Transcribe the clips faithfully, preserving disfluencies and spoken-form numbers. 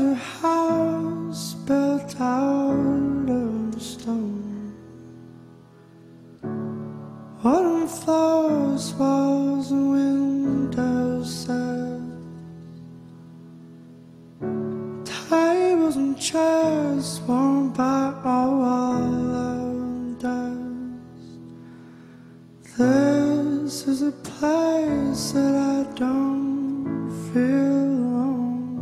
a house built out of stone, wooden floors, walls and windows set, tables and chairs warmed by all of dust. This is a place that I don't feel alone.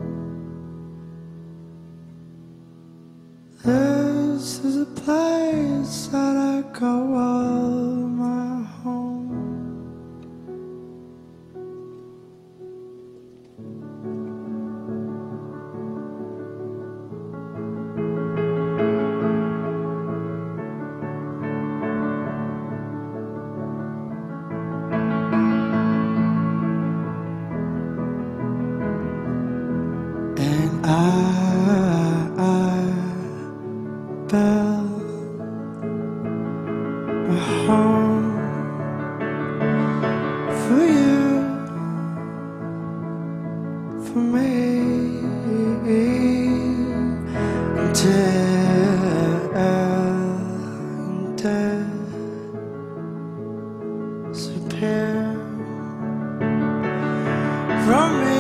This is a place that I call my home. And I, I built a home for you, for me, until disappear from me.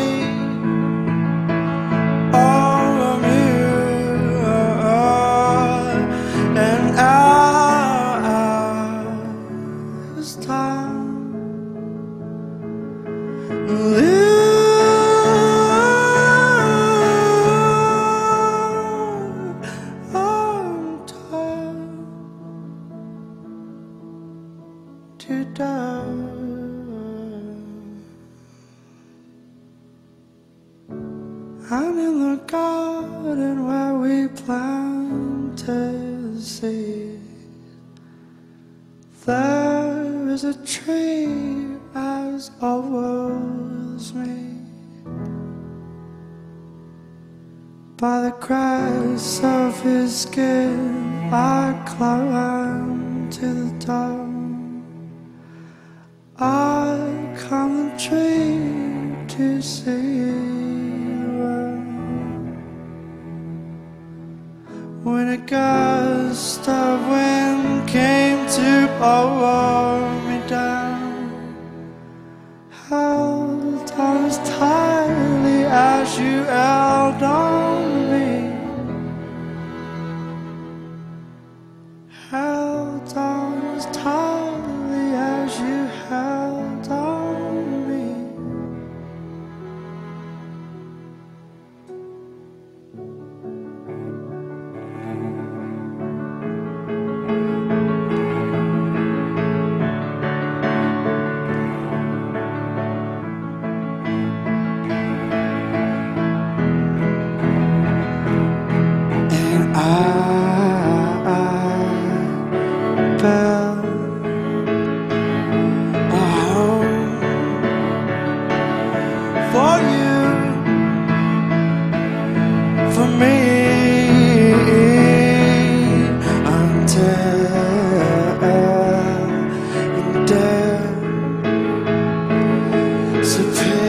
To die. I'm in the garden where we planted seeds. There is a tree as old as me. By the cracks of his skin I climb to the top. I climb the tree to see when a gust of wind came to blow me down. Held on as tightly as you held on me. Held on as tightly as you held on me. And I, I built a home for you, for me, until death disappears.